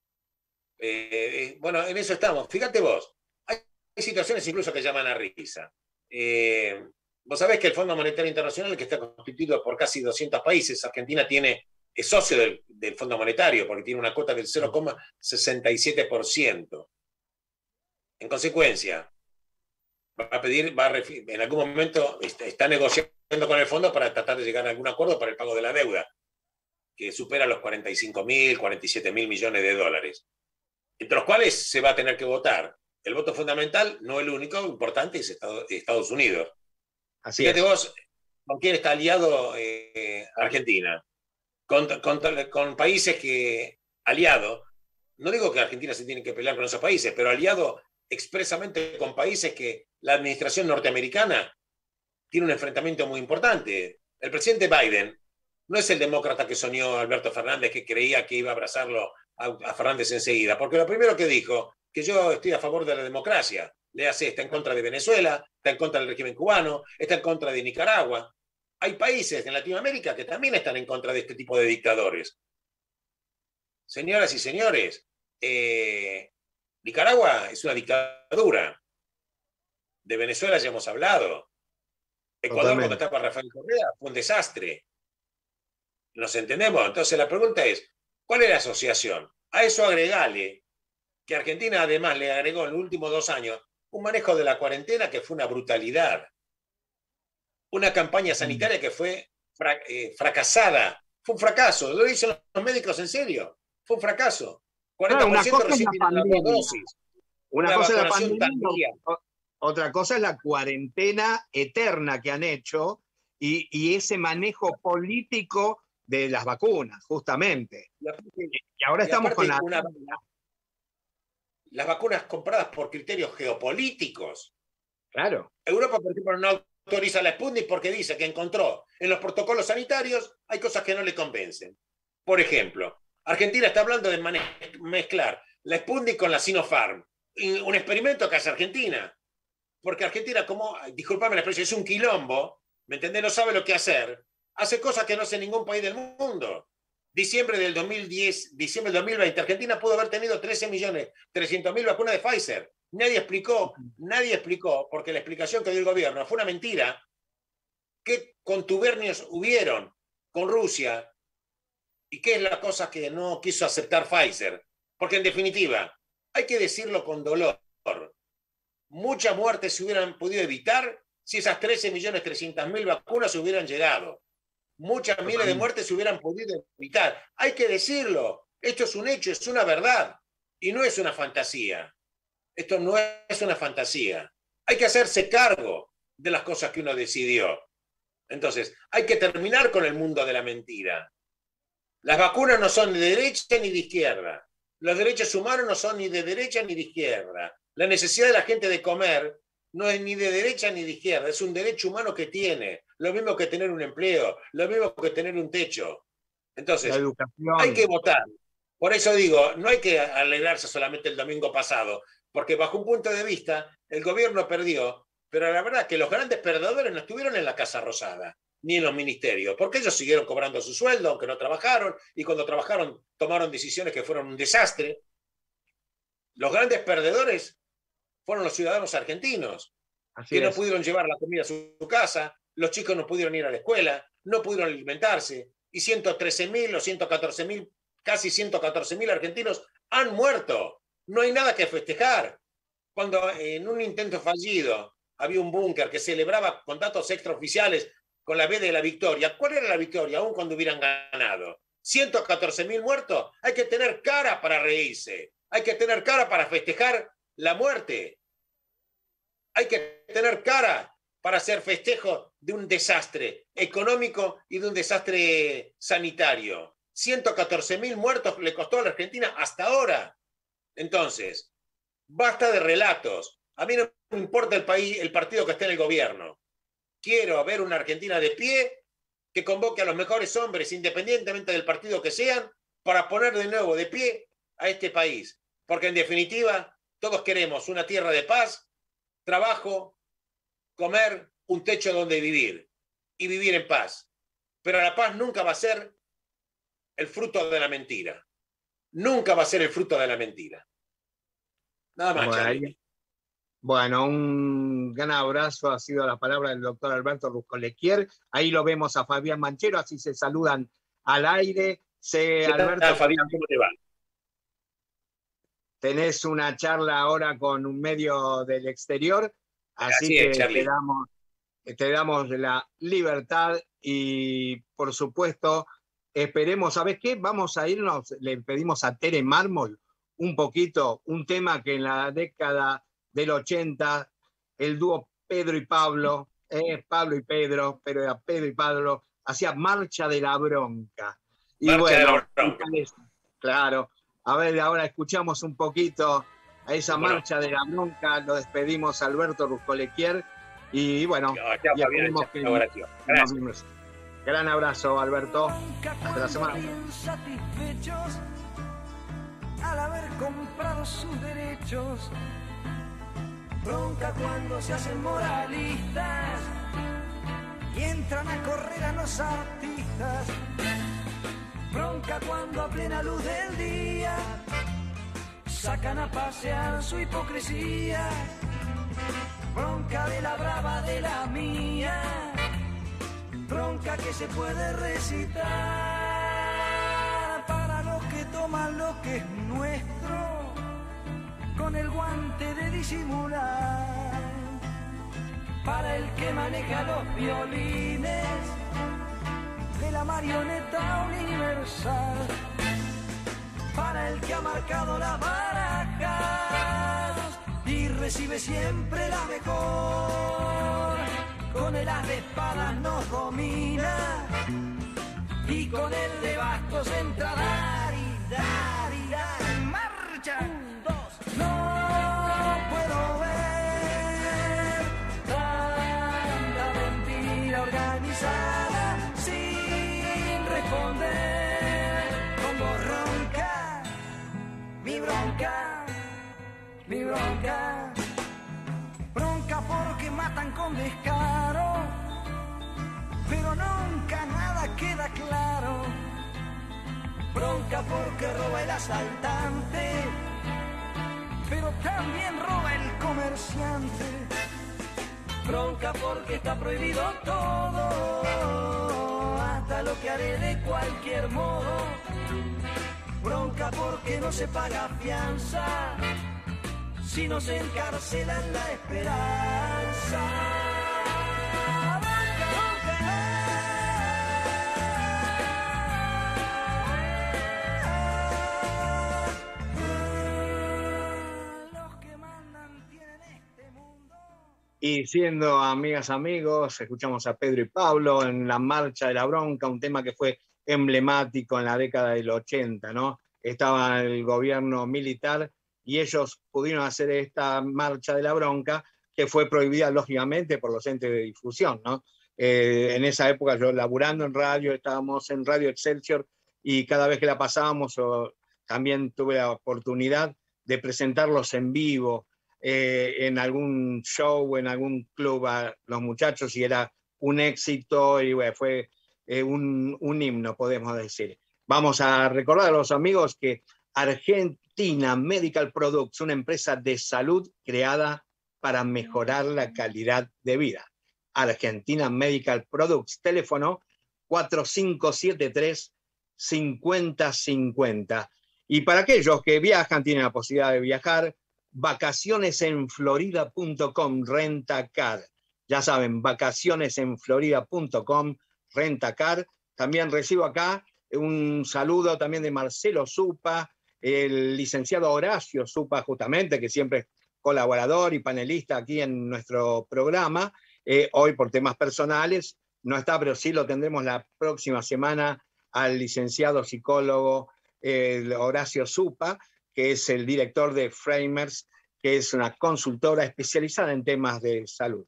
Eh, bueno, en eso estamos. Fíjate vos, hay situaciones incluso que llaman a risa. Eh, vos sabés que el Fondo Monetario Internacional, que está constituido por casi doscientos países, Argentina tiene, es socio del, del Fondo Monetario porque tiene una cuota del cero coma sesenta y siete por ciento. En consecuencia, va a pedir, va a en algún momento está, está negociando con el fondo para tratar de llegar a algún acuerdo para el pago de la deuda, que supera los cuarenta y cinco mil, cuarenta y siete mil millones de dólares, entre los cuales se va a tener que votar. El voto fundamental, no el único, importante, es Estados Unidos. Así Fíjate es. vos con quién está aliado eh, Argentina. Con, con, con países que, aliado, no digo que Argentina se tiene que pelear con esos países, pero aliado expresamente con países que la administración norteamericana tiene un enfrentamiento muy importante. El presidente Biden no es el demócrata que soñó Alberto Fernández, que creía que iba a abrazarlo a, a Fernández enseguida, porque lo primero que dijo, que yo estoy a favor de la democracia, le hace, está en contra de Venezuela, está en contra del régimen cubano, está en contra de Nicaragua. Hay países en Latinoamérica que también están en contra de este tipo de dictadores. Señoras y señores, eh, Nicaragua es una dictadura. De Venezuela ya hemos hablado. Ecuador, Totalmente. Cuando estaba Rafael Correa, fue un desastre. ¿Nos entendemos? Entonces la pregunta es, ¿cuál es la asociación? A eso agregale que Argentina además le agregó en los últimos dos años un manejo de la cuarentena que fue una brutalidad. Una campaña sanitaria que fue fra eh, fracasada. Fue un fracaso. Lo dicen los médicos en serio. Fue un fracaso. cuarenta por ciento recién tienen las dos dosis. Una, una cosa es la pandemia, otra cosa es la cuarentena eterna que han hecho y, y ese manejo político de las vacunas, justamente. Y, y ahora y estamos con la... Una, las vacunas compradas por criterios geopolíticos. Claro. Europa, por ejemplo, no autoriza la Sputnik porque dice que encontró en los protocolos sanitarios hay cosas que no le convencen. Por ejemplo, Argentina está hablando de mezclar la Sputnik con la Sinopharm. Un experimento que hace Argentina. Porque Argentina, como, disculpame la expresión, es un quilombo, ¿me entendés? No sabe lo que hacer. Hace cosas que no hace ningún país del mundo. Diciembre del dos mil diez, diciembre del dos mil veinte, Argentina pudo haber tenido trece millones trescientos mil vacunas de Pfizer. Nadie explicó, nadie explicó, porque la explicación que dio el gobierno fue una mentira, qué contubernios hubieron con Rusia y qué es la cosa que no quiso aceptar Pfizer. Porque en definitiva, hay que decirlo con dolor, muchas muertes se hubieran podido evitar si esas trece millones trescientos mil vacunas hubieran llegado. Muchas miles de muertes se hubieran podido evitar. Hay que decirlo. Esto es un hecho, es una verdad. Y no es una fantasía. Esto no es una fantasía. Hay que hacerse cargo de las cosas que uno decidió. Entonces, hay que terminar con el mundo de la mentira. Las vacunas no son ni de derecha ni de izquierda. Los derechos humanos no son ni de derecha ni de izquierda. La necesidad de la gente de comer no es ni de derecha ni de izquierda, es un derecho humano que tiene, lo mismo que tener un empleo, lo mismo que tener un techo. Entonces, hay que votar. Por eso digo, no hay que alegrarse solamente el domingo pasado, porque bajo un punto de vista, el gobierno perdió, pero la verdad es que los grandes perdedores no estuvieron en la Casa Rosada, ni en los ministerios, porque ellos siguieron cobrando su sueldo, aunque no trabajaron, y cuando trabajaron tomaron decisiones que fueron un desastre. Los grandes perdedores fueron los ciudadanos argentinos, Así que es. no pudieron llevar la comida a su casa, los chicos no pudieron ir a la escuela, no pudieron alimentarse, y ciento trece mil o ciento catorce mil, casi ciento catorce mil argentinos han muerto. No hay nada que festejar. Cuando en un intento fallido había un búnker que celebraba con datos extraoficiales con la B de la victoria, ¿cuál era la victoria? Aún cuando hubieran ganado. ciento catorce mil muertos, hay que tener cara para reírse, hay que tener cara para festejar la muerte. Hay que tener cara para hacer festejo de un desastre económico y de un desastre sanitario. ciento catorce mil muertos le costó a la Argentina hasta ahora. Entonces, basta de relatos. A mí no me importa el país, el partido que esté en el gobierno. Quiero ver una Argentina de pie que convoque a los mejores hombres, independientemente del partido que sean, para poner de nuevo de pie a este país. Porque en definitiva, todos queremos una tierra de paz, trabajo, comer, un techo donde vivir y vivir en paz. Pero la paz nunca va a ser el fruto de la mentira. Nunca va a ser el fruto de la mentira. Nada más, Bueno, Charlie. Bueno, un gran abrazo, ha sido la palabra del doctor Alberto Ruscolequier. Ahí lo vemos a Fabián Manchero, así se saludan al aire. Se, ¿Qué tal, Alberto, Fabián? ¿Cómo te va? tenés una charla ahora con un medio del exterior, así, Así que es, Charlie. te damos, te damos la libertad y, por supuesto, esperemos, ¿sabes qué? Vamos a irnos, le pedimos a Tere Mármol un poquito, un tema que en la década del ochenta, el dúo Pedro y Pablo, eh, Pablo y Pedro, pero era Pedro y Pablo, hacía Marcha de la Bronca. Y Marcha bueno, de la Bronca. Claro, a ver, ahora escuchamos un poquito a esa Bueno. Marcha de la Bronca, lo despedimos a Alberto Ruscolequier y bueno, Chao, y Fabián. esperemos Chao, que gracias. nos Gracias. vemos. Gran abrazo, Alberto. Hasta la semana. Satisfechos al haber comprado sus derechos. Bronca cuando se hacen moralistas y entran a correr a los artistas. Bronca cuando a plena luz del día sacan a pasear su hipocresía. Bronca de la brava de la mía. Bronca que se puede recitar para los que toman lo que es nuestro con el guante de disimular, para el que maneja los violines de la marioneta universal, para el que ha marcado las barajas y recibe siempre la mejor. Con el as de espadas nos domina y con el de bastos entra a dar y dar y dar. ¡Marcha! Un, dos. No puedo ver tanta mentira organizada sin responder. Como ronca, mi bronca, mi bronca. Bronca porque matan con descaro, pero nunca nada queda claro. Bronca porque roba el asaltante, pero también roba el comerciante. Bronca porque está prohibido todo, hasta lo que haré de cualquier modo. Bronca porque no se paga fianza, si nos encarcelan la esperanza. Bronca, bronca. Los que mandan tienen este mundo. Y siendo amigas, amigos, escuchamos a Pedro y Pablo en la Marcha de la Bronca, un tema que fue emblemático en la década del ochenta, ¿no? Estaba el gobierno militar y ellos pudieron hacer esta Marcha de la Bronca, que fue prohibida lógicamente por los entes de difusión, ¿no? Eh, en esa época yo laburando en radio, estábamos en Radio Excelsior y cada vez que la pasábamos o, también tuve la oportunidad de presentarlos en vivo eh, en algún show, en algún club a los muchachos y era un éxito y bueno, fue eh, un, un himno, podemos decir. Vamos a recordar a los amigos que Argentina Medical Products, una empresa de salud creada para mejorar la calidad de vida. Argentina Medical Products, teléfono cuatro cinco siete tres, cinco cero cinco cero. Y para aquellos que viajan, tienen la posibilidad de viajar, vacaciones en florida punto com, Rentacar. Ya saben, vacaciones en florida punto com, Rentacar. También recibo acá un saludo también de Marcelo Zupa, el licenciado Horacio Zupa, justamente, que siempre es colaborador y panelista aquí en nuestro programa, Eh, hoy por temas personales no está, pero sí lo tendremos la próxima semana al licenciado psicólogo eh, Horacio Zupa, que es el director de Framers, que es una consultora especializada en temas de salud.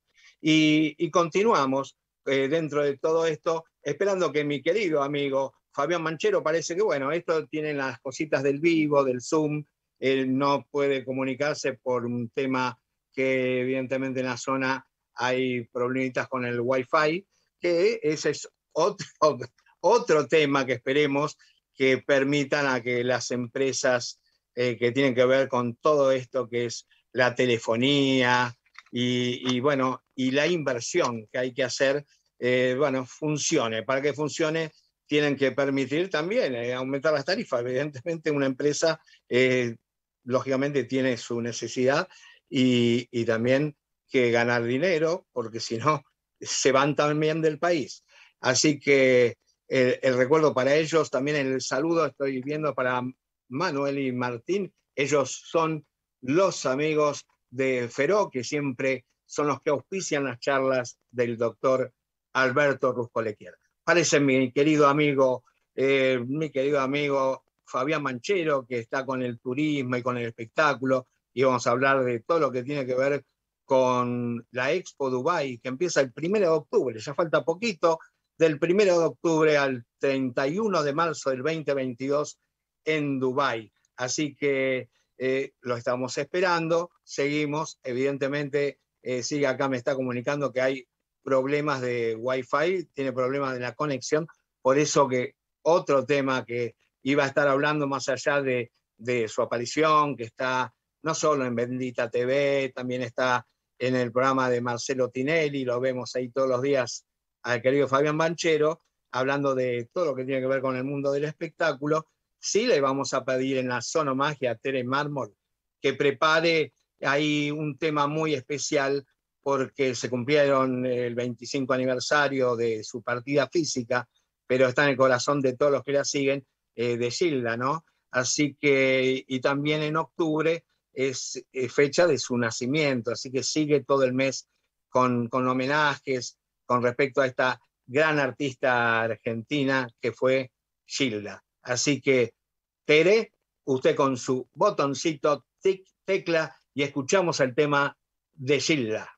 Y, y continuamos eh, dentro de todo esto, esperando que mi querido amigo Fabián Manchero, parece que, bueno, esto tiene las cositas del vivo, del Zoom, él no puede comunicarse por un tema que evidentemente en la zona hay problemitas con el Wi-Fi, que ese es otro, otro tema que esperemos que permitan a que las empresas eh, que tienen que ver con todo esto que es la telefonía y, y bueno, y la inversión que hay que hacer, eh, bueno, funcione. Para que funcione tienen que permitir también eh, aumentar las tarifas. Evidentemente una empresa eh, lógicamente tiene su necesidad y, y también que ganar dinero, porque si no se van también del país. Así que el, el recuerdo para ellos, también el saludo estoy viendo para Manuel y Martín. Ellos son los amigos de Feró, que siempre son los que auspician las charlas del doctor Alberto Ruscolequier. Parece mi querido amigo, eh, mi querido amigo Fabián Manchero, que está con el turismo y con el espectáculo, y vamos a hablar de todo lo que tiene que ver con la Expo Dubai, que empieza el primero de octubre, ya falta poquito, del primero de octubre al treinta y uno de marzo del veinte veintidós en Dubai. Así que eh, lo estamos esperando, seguimos, evidentemente, eh, sigue acá, me está comunicando que hay problemas de Wi-Fi, tiene problemas de la conexión, por eso que otro tema que iba a estar hablando más allá de, de su aparición, que está no solo en Bendita T V, también está en el programa de Marcelo Tinelli, lo vemos ahí todos los días al querido Fabián Manchero, hablando de todo lo que tiene que ver con el mundo del espectáculo. Sí le vamos a pedir en la Sonomagia a Tere Mármol que prepare ahí un tema muy especial, porque se cumplieron el veinticinco aniversario de su partida física, pero está en el corazón de todos los que la siguen, eh, de Gilda, ¿no? Así que, y también en octubre es eh, fecha de su nacimiento, así que sigue todo el mes con, con homenajes con respecto a esta gran artista argentina que fue Gilda. Así que, Tere, usted con su botoncito, tic, tecla, y escuchamos el tema de Gilda.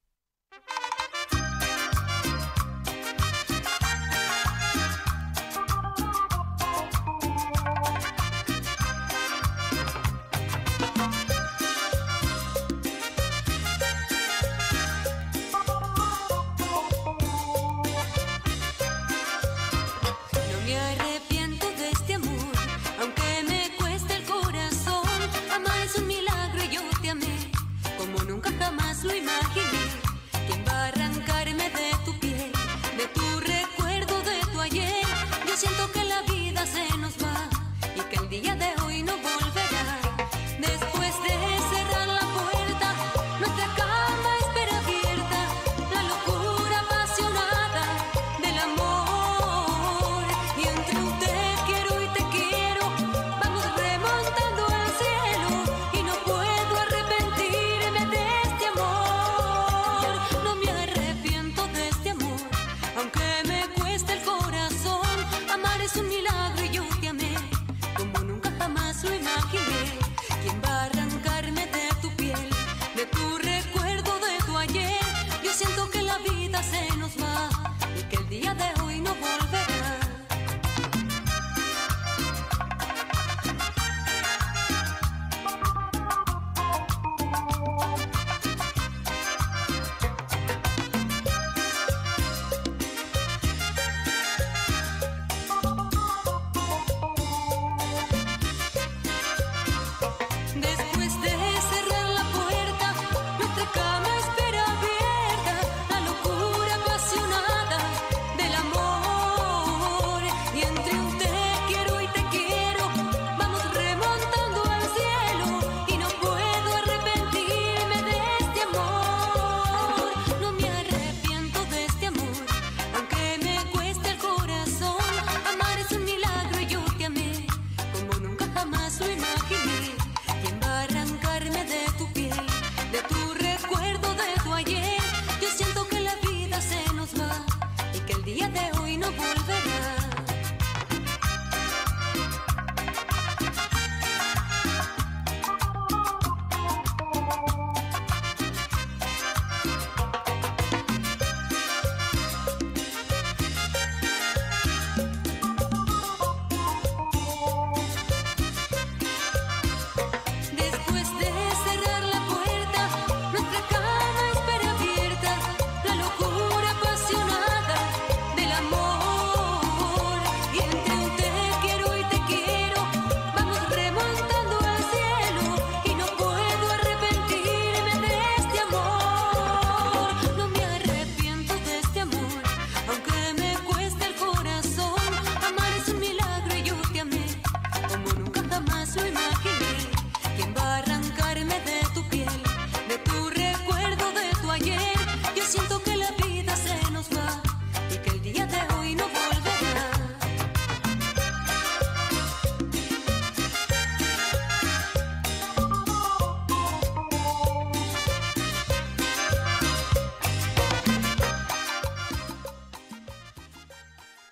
Remontando al cielo y no puedo arrepentirme de este amor.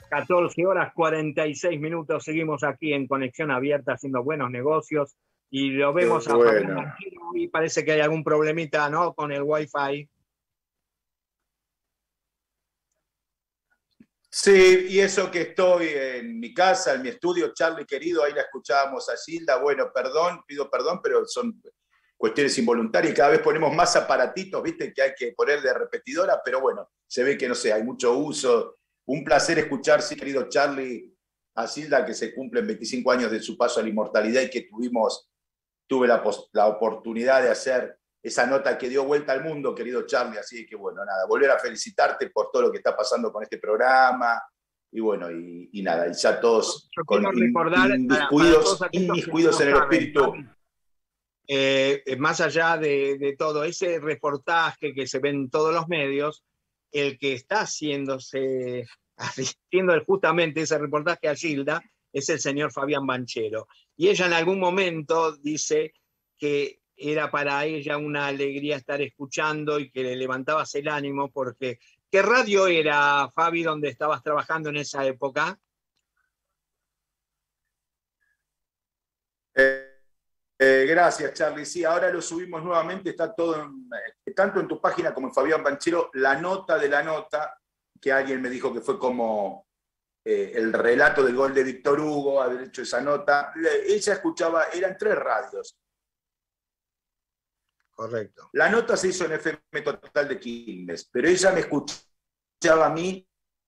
catorce horas cuarenta y seis minutos, seguimos aquí en Conexión Abierta haciendo buenos negocios y lo vemos Qué a bueno. Fabián Banchero y parece que hay algún problemita, ¿no?, con el Wi-Fi. Sí, y eso que estoy en mi casa, en mi estudio, Charlie querido, ahí la escuchábamos a Gilda. Bueno, perdón, pido perdón, pero son cuestiones involuntarias y cada vez ponemos más aparatitos, viste, que hay que poner de repetidora, pero bueno, se ve que no sé, hay mucho uso. Un placer escuchar, sí, querido Charlie, a Gilda, que se cumplen veinticinco años de su paso a la inmortalidad y que tuvimos, tuve la, la oportunidad de hacer esa nota que dio vuelta al mundo, querido Charlie. Así que bueno, nada, volver a felicitarte por todo lo que está pasando con este programa. Y bueno, y, y nada, y ya todos Yo con quiero recordar, inmiscuidos, para, para inmiscuidos en el saben, espíritu. Eh, más allá de, de todo ese reportaje que se ve en todos los medios, el que está haciéndose, haciendo justamente ese reportaje a Gilda es el señor Fabián Banchero. Y ella en algún momento dice que era para ella una alegría estar escuchando y que le levantabas el ánimo, porque ¿qué radio era, Fabi, donde estabas trabajando en esa época? Eh, eh, gracias, Charlie. Sí, ahora lo subimos nuevamente, está todo, en, eh, tanto en tu página como en Fabián Banchero, la nota de la nota, que alguien me dijo que fue como eh, el relato del gol de Víctor Hugo, haber hecho esa nota. Ella escuchaba, eran tres radios. Correcto. La nota se hizo en F M Total de Quilmes, pero ella me escuchaba a mí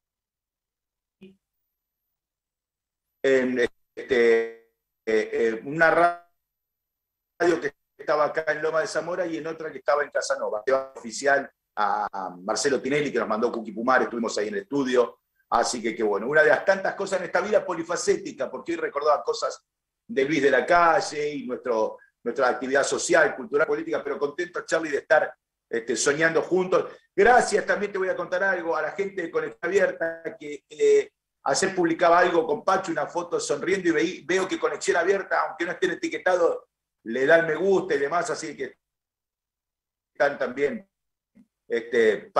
en este, eh, eh, una radio que estaba acá en Loma de Zamora y en otra que estaba en Casanova. Oficial a Marcelo Tinelli, que nos mandó Cookie Pumar, estuvimos ahí en el estudio. Así que, que bueno, una de las tantas cosas en esta vida polifacética, porque hoy recordaba cosas de Luis de la Calle y nuestro... nuestra actividad social, cultural, política, pero contento, Charlie, de estar este, soñando juntos. Gracias, también te voy a contar algo a la gente de Conexión Abierta, que eh, ayer publicaba algo con Pacho, una foto sonriendo, y veí, veo que Conexión Abierta, aunque no estén etiquetados, le dan me gusta y demás, así que están también este,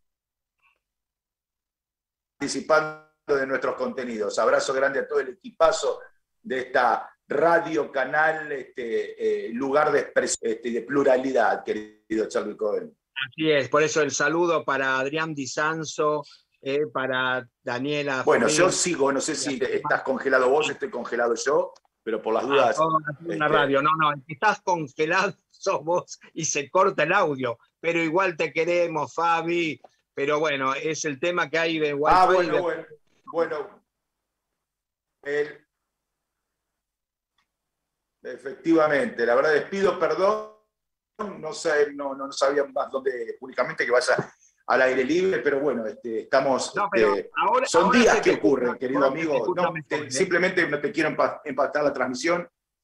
participando de nuestros contenidos. Abrazo grande a todo el equipazo de esta radio, canal, este, eh, lugar de expresión, este, de pluralidad, querido Charlie Cohen. Así es, por eso el saludo para Adrián Di Sanso, eh, para Daniela. Bueno, Frín. Yo sigo, no sé si estás congelado vos, estoy congelado yo, pero por las dudas... Ah, una este... radio, no, no, estás congelado sos vos y se corta el audio, pero igual te queremos, Fabi, pero bueno, es el tema que hay de Wi-Fi. Ah, bueno, de... bueno, bueno. El... Efectivamente, la verdad les pido perdón, no, sé, no, no sabía más dónde públicamente que vaya al aire libre, pero bueno, este, estamos, no, pero este, ahora, son ahora días que escucha, ocurren, querido amigo, no, mejor, te, ¿eh? simplemente no te quiero empastar la transmisión,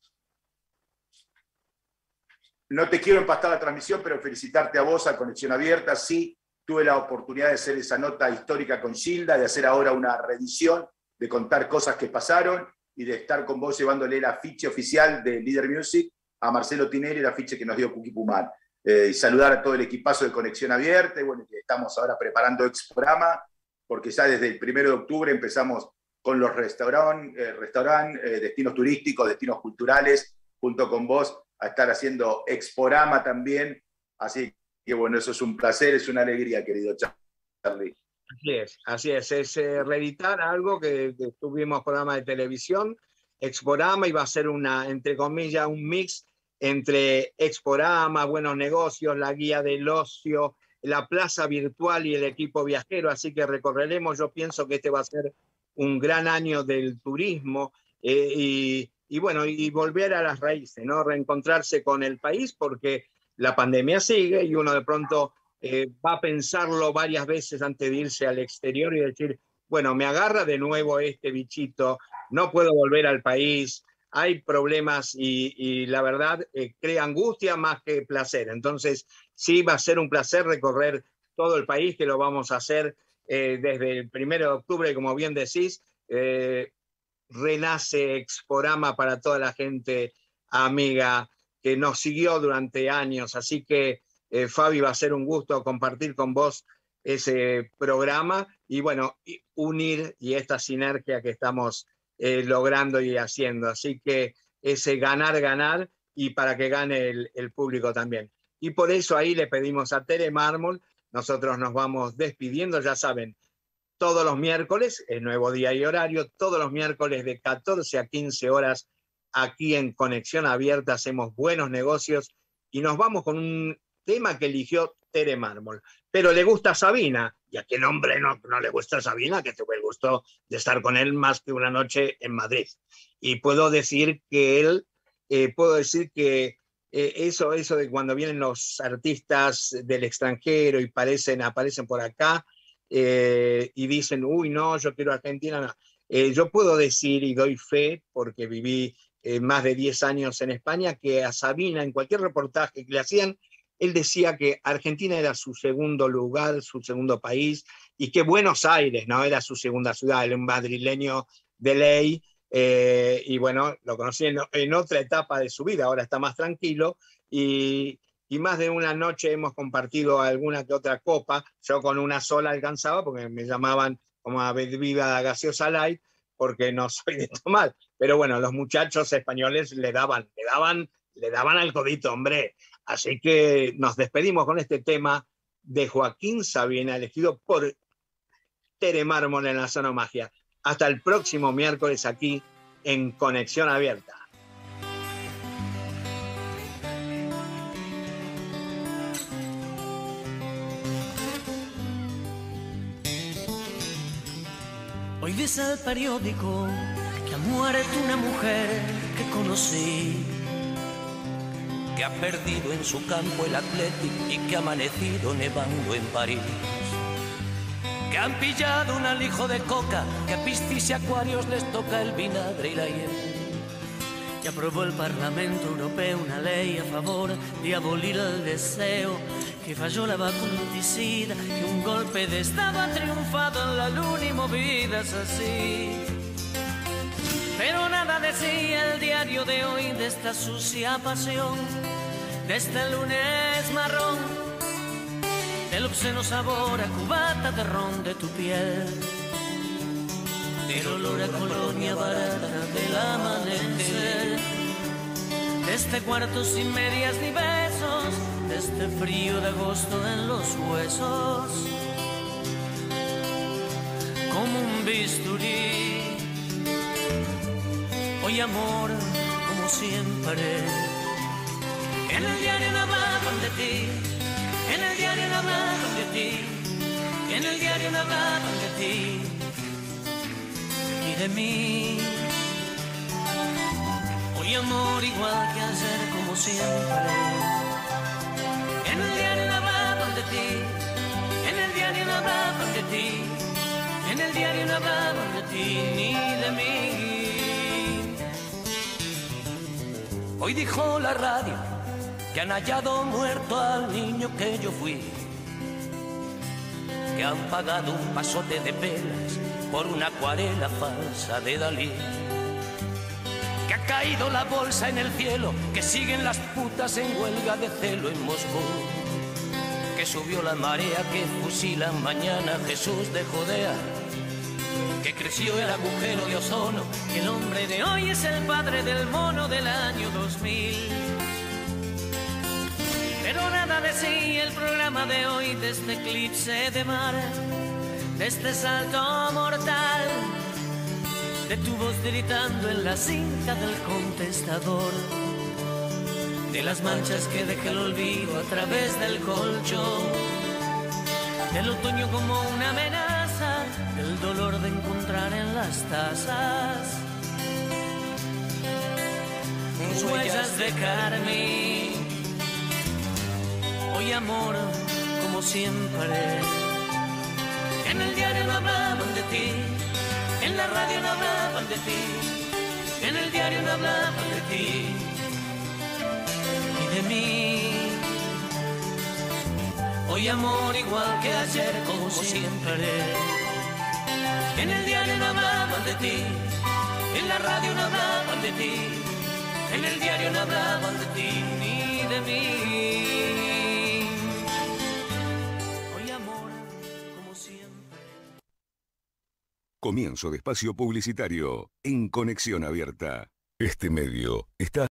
no te quiero empastar la transmisión, pero felicitarte a vos, a Conexión Abierta. Sí, tuve la oportunidad de hacer esa nota histórica con Gilda, de hacer ahora una reedición, de contar cosas que pasaron, y de estar con vos llevándole el afiche oficial de Leader Music a Marcelo Tinelli, el afiche que nos dio Cookie Pumar. Eh, y saludar a todo el equipazo de Conexión Abierta, y bueno, que estamos ahora preparando Exporama, porque ya desde el primero de octubre empezamos con los restaurantes, eh, restaurant, eh, destinos turísticos, destinos culturales, junto con vos, a estar haciendo Exporama también. Así que bueno, eso es un placer, es una alegría, querido Charlie. Así es, así es, es eh, reeditar algo que, que tuvimos programa de televisión, Exporama, iba a ser una, entre comillas, un mix entre Exporama, Buenos Negocios, la guía del ocio, la plaza virtual y el equipo viajero, así que recorreremos, yo pienso que este va a ser un gran año del turismo, eh, y, y bueno, y volver a las raíces, ¿no? Reencontrarse con el país, porque la pandemia sigue y uno de pronto... Eh, va a pensarlo varias veces antes de irse al exterior y decir, bueno, me agarra de nuevo este bichito, no puedo volver al país, hay problemas y, y la verdad eh, crea angustia más que placer. Entonces, sí va a ser un placer recorrer todo el país, que lo vamos a hacer eh, desde el primero de octubre, como bien decís, eh, renace Exporama para toda la gente amiga que nos siguió durante años, así que Eh, Fabi, va a ser un gusto compartir con vos ese programa y bueno, unir y esta sinergia que estamos eh, logrando y haciendo. Así que ese ganar, ganar y para que gane el, el público también. Y por eso ahí le pedimos a Tere Mármol, nosotros nos vamos despidiendo, ya saben, todos los miércoles, es nuevo día y horario, todos los miércoles de catorce a quince horas aquí en Conexión Abierta hacemos buenos negocios y nos vamos con un tema que eligió Tere Mármol. Pero le gusta a Sabina, y a qué hombre no, no le gusta a Sabina, que tuve el gusto de estar con él más que una noche en Madrid. Y puedo decir que él, eh, puedo decir que eh, eso, eso de cuando vienen los artistas del extranjero y aparecen, aparecen por acá eh, y dicen, uy, no, yo quiero Argentina, no. Eh, yo puedo decir y doy fe, porque viví eh, más de diez años en España, que a Sabina, en cualquier reportaje que le hacían, él decía que Argentina era su segundo lugar, su segundo país, y que Buenos Aires no era su segunda ciudad, era un madrileño de ley, eh, y bueno, lo conocí en, en otra etapa de su vida, ahora está más tranquilo, y, y más de una noche hemos compartido alguna que otra copa, yo con una sola alcanzaba, porque me llamaban como a bebida gaseosa light, porque no soy de tomar, pero bueno, los muchachos españoles le daban, le daban, le daban al codito, hombre. Así que nos despedimos con este tema de Joaquín Sabina, elegido por Tere Mármol en la Zona Magia. Hasta el próximo miércoles aquí en Conexión Abierta. Hoy dice el periódico que ha muerto una mujer que conocí, que ha perdido en su campo el Athletic y que ha amanecido nevando en París, que han pillado un alijo de coca, que a piscis y acuarios les toca el vinagre y la hiel, que aprobó el Parlamento Europeo una ley a favor de abolir el deseo, que falló la vacuna anticida, que un golpe de Estado ha triunfado en la luna y movidas así. Pero nada decía el diario de hoy de esta sucia pasión, de este lunes marrón, del obsceno sabor a cubata de ron de tu piel, del olor a colonia barata del amanecer, de este cuarto sin medias ni besos, de este frío de agosto en los huesos, como un bisturí. Hoy amor, como siempre, en el diario no hablaban de ti, en el diario no hablaban de ti, en el diario no hablaban de ti y de mí. Hoy amor, igual que ayer, como siempre, en el diario no hablaban de ti, en el diario no hablaban de ti, en el diario no hablaban de ti ni de mí. Hoy dijo la radio que han hallado muerto al niño que yo fui, que han pagado un pasote de pelas por una acuarela falsa de Dalí, que ha caído la bolsa en el cielo, que siguen las putas en huelga de celo en Moscú, que subió la marea que fusila mañana a Jesús de Judea, que creció el agujero de ozono, que el hombre de hoy es el padre del mono del año dos mil. Pero nada decía el programa de hoy de este eclipse de mar, de este salto mortal, de tu voz gritando en la cinta del contestador, de las manchas que deja el olvido a través del colchón, del otoño como una amenaza, del dolor de encontrar en las tazas huellas de carmín. Hoy amor, como siempre, en el diario no hablaban de ti, en la radio no hablaban de ti, en el diario no hablaban de ti y de mí. Hoy amor, igual que ayer, como siempre, en el diario no hablaban de ti, en la radio no hablaban de ti, en el diario no hablaban de ti ni de mí. Hoy amor, Comienzo de espacio publicitario en Conexión Abierta. Este medio está